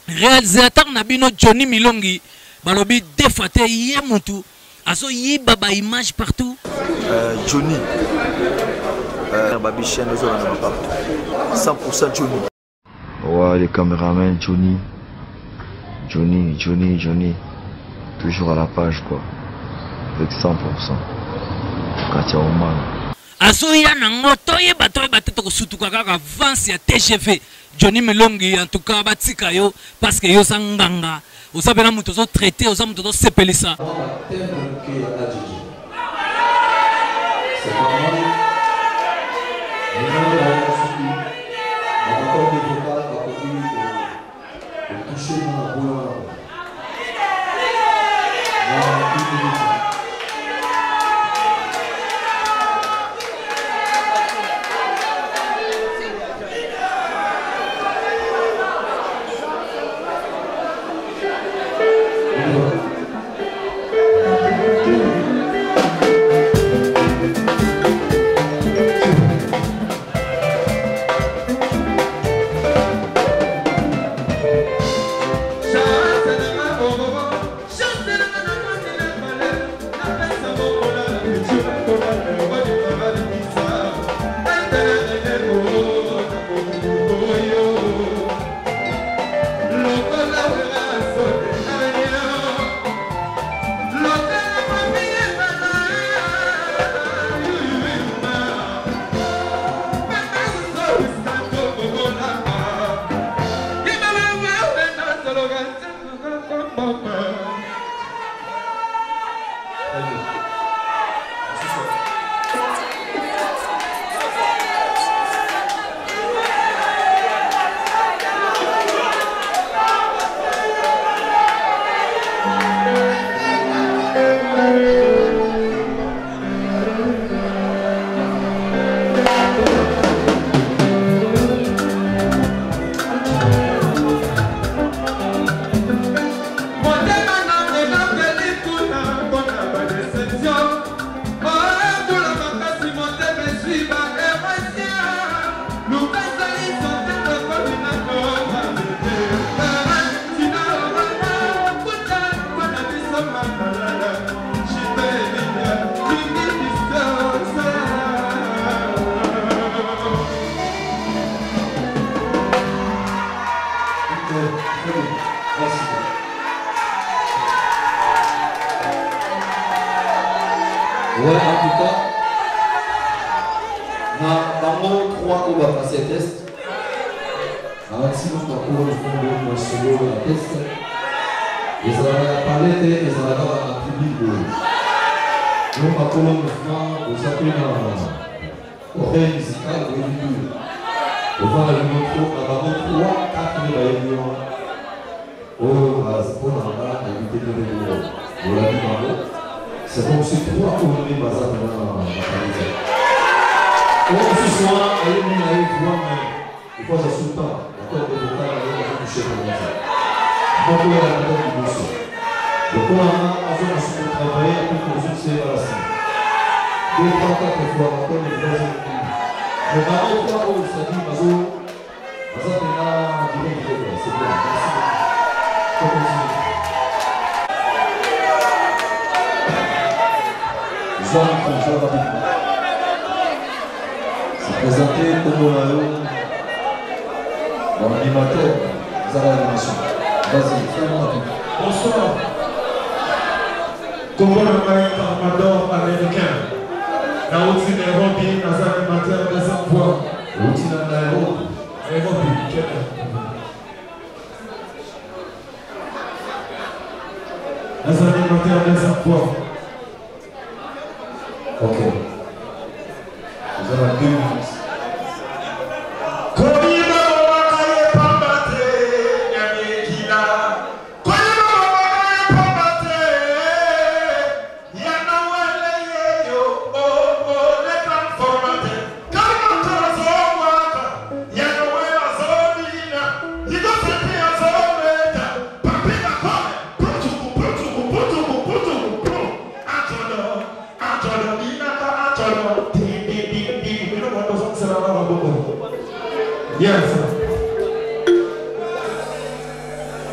réalisateur Nabino Johnny Milongi, balobi défaté yemutu, aso yibaba image partout. Johnny, Babi Chen, nous avons partout. 100% Johnny. Ouais, les caméramans, Johnny, toujours à la page quoi, avec 100%. Katia Oman. Aso ya nango toye bate to sutuka kaka avance ya TGV. Johnny Milongi en tout cas batika yo parce que yo sanganga. Osabela muto zo traité, osamu to sepelisa. Ouais, en tout cas, dans mon 3 on va passer un test. Alors, si nous avons un solo à test, et ça va parler et ça va avoir un public. Nous avons un mouvement, nous avons oreille musicale, on va aller montrer, on va 3, 4 réunions. Oh, c'est pour la éviter de la vie. C'est comme si 3 colonies basées dans la qualité. Ce soir, allez voir, mais il faut que ça soit temps. Encore des vocales, allez toucher comme ça. Donc, on va la tête du bousseau. Donc, on a besoin de travailler pour que vous soyez à la scène. 2, 3, 4 fois, encore les voisins. Mais dans le cas où ça dit, Mazo, c'est bien. Merci. On continue. C'est présenté comme l'animateur de l'animation. Vas-y, fais-moi rapide. Bonsoir. Comme l'ambassadeur américain, Naouti Nairobi, les animateurs des emplois. Naouti Nairobi. Nairobi, Kenya. Les animateurs des emplois. Ok. Vous avez 2 minutes. Yes.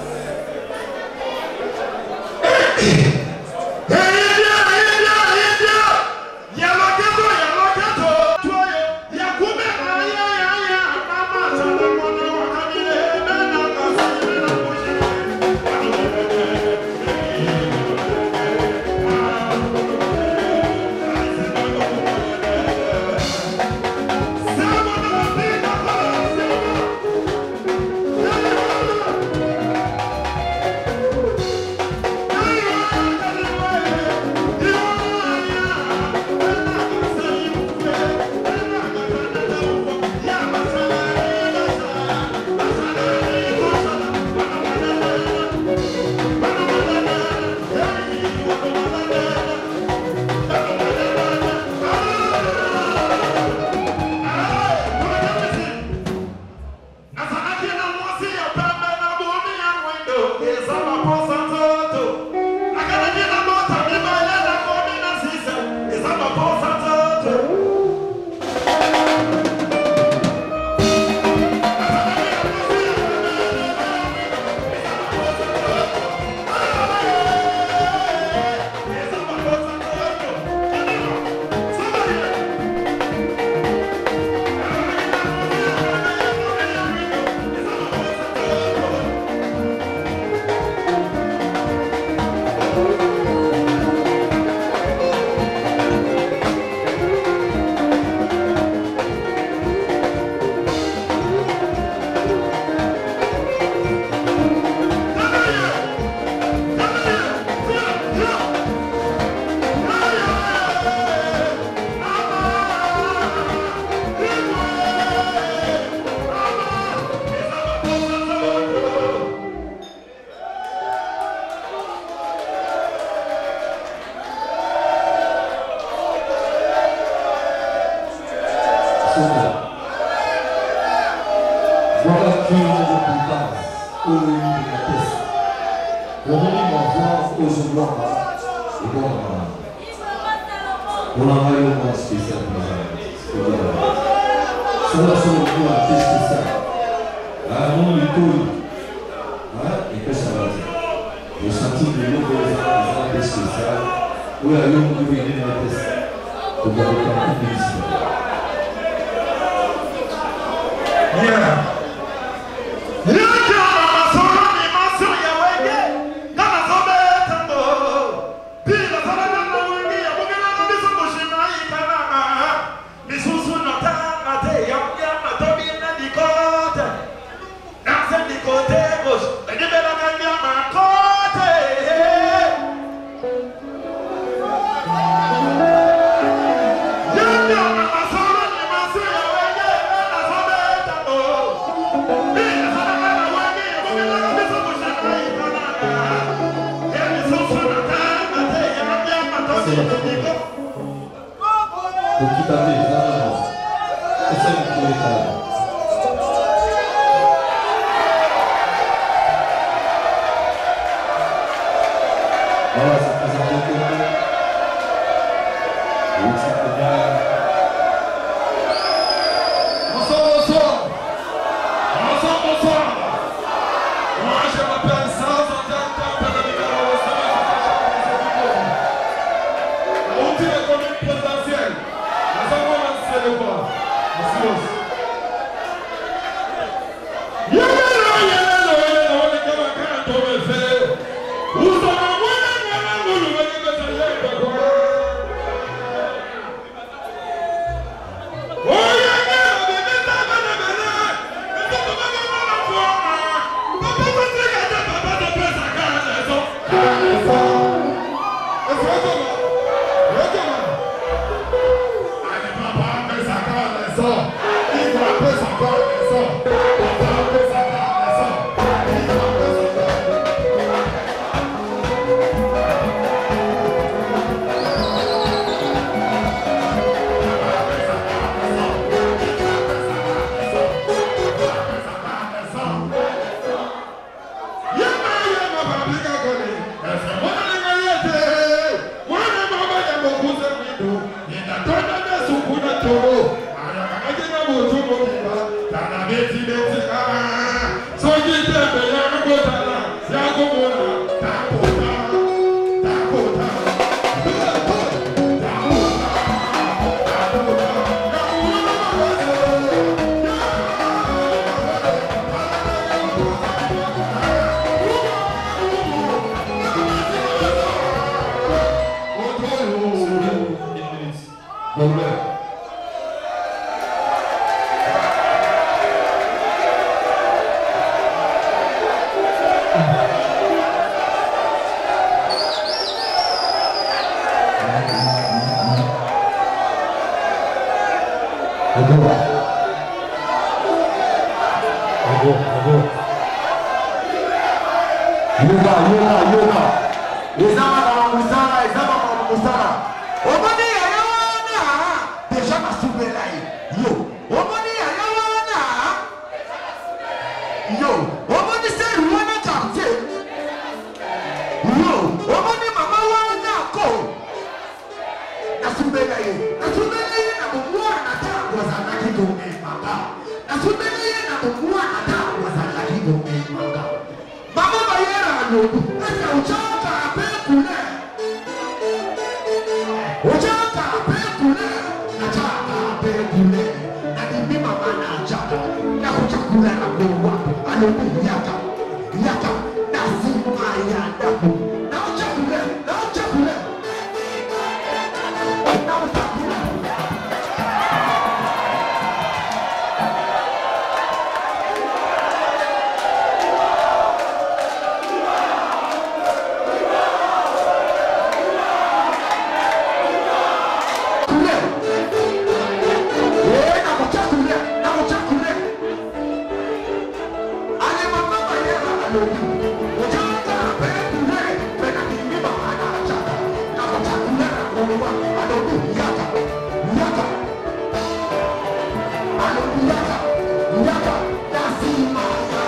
Hallelujah.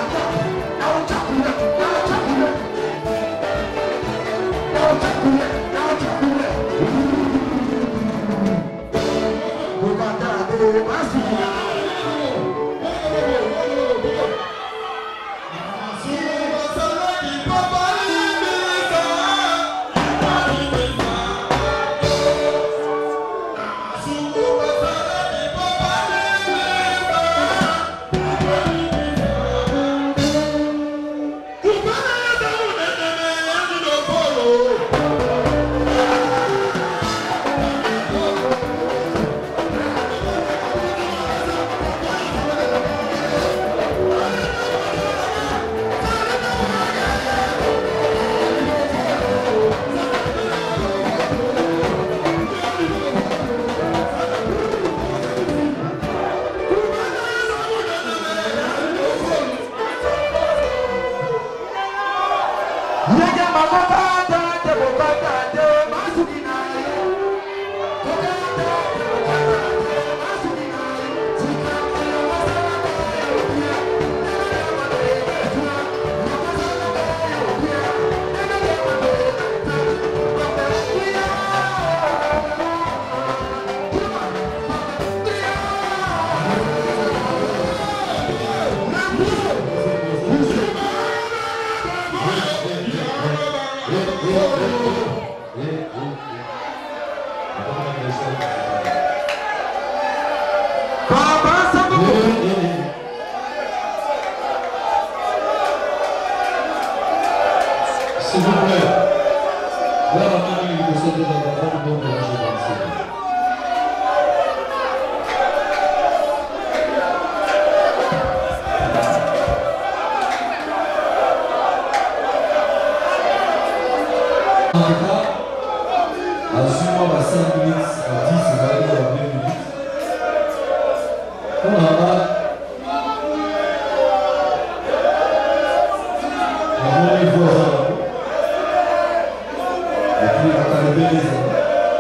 S'il vous plaît. Là, la main, il possède dans la grande bombe de la génération. En tout cas, assure-moi à 5 minutes, à 10, ça va aller à 20 minutes. On a là. On est voisins. Et puis, on a levé les hommes.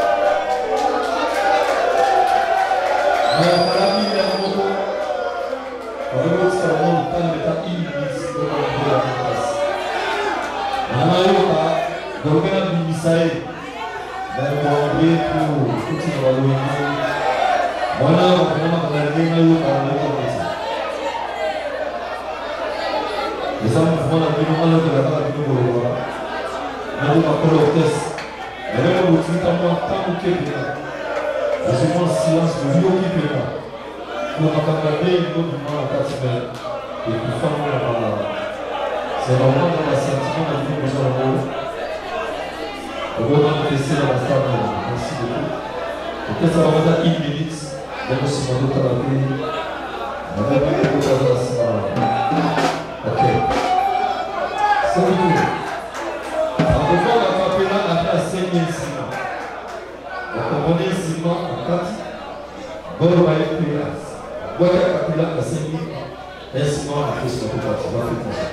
On a mis la moto. On a mis le salon, on a mis la illice. On a mis la donc, on a mis ça et on a envoyé pour tout ce qu'on a loué. On a vraiment regardé le ça. Et ça, on a vu le de la barre de l'eau. On a vu ma colortesse. Et là, on a vu tant de bien. Je suis en silence, je vis au qui là. Pour regarder une autre moment à 4 semaines. Et puis, c'est vraiment dans la sentiment de vie que nous avons. On va donc laisser dans la salle. Merci beaucoup. Et ça va mettre 1 minute. Donc, si on doit travailler, on va mettre beaucoup de temps. Ok. C'est tout. En fait, on va appeler la 5 000 ciments. On va prendre ciment en 4. Bon, on va y appeler là. On va appeler là à 5 000. Un ciment en plus, on va faire comme ça.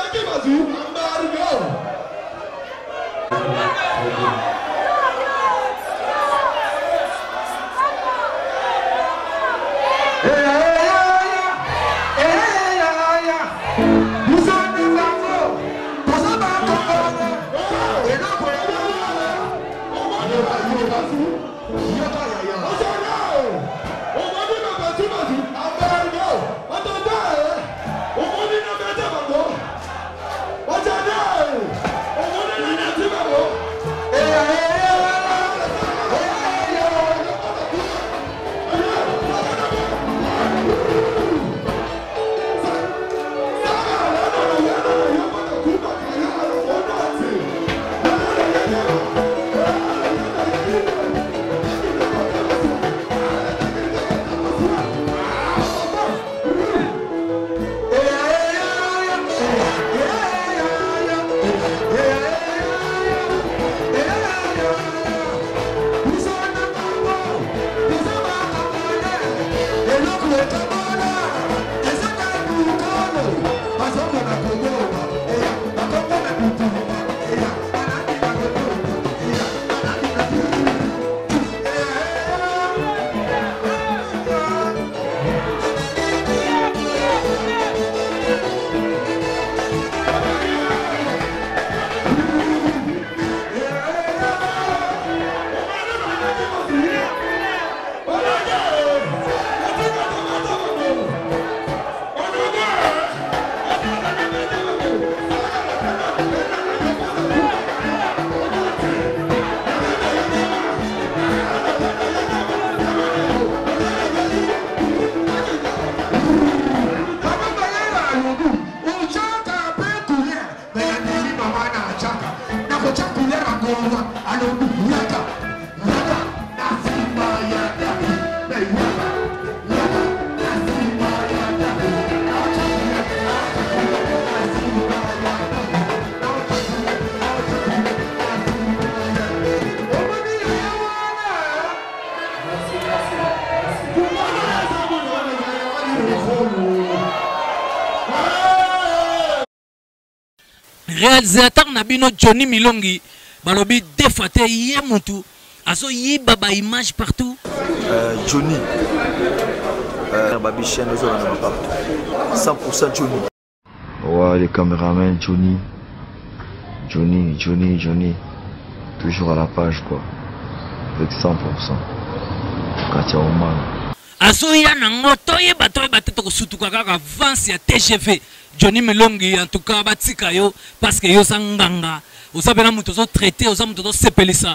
réalisateur Nabino Johnny Milongi balobi défaté yemutu aso yiba ba image partout Johnny babi chaîne aux partout 100% Johnny. Ouais, les caméramans Johnny toujours à la page quoi avec 100% Katia Oman aso ya nango toyeba to sutuka kaka avance ya TGV Johnny Milongi en tout cas batika yo parce que yo sanganga osabela muto zo traité oza muto zo sepelisa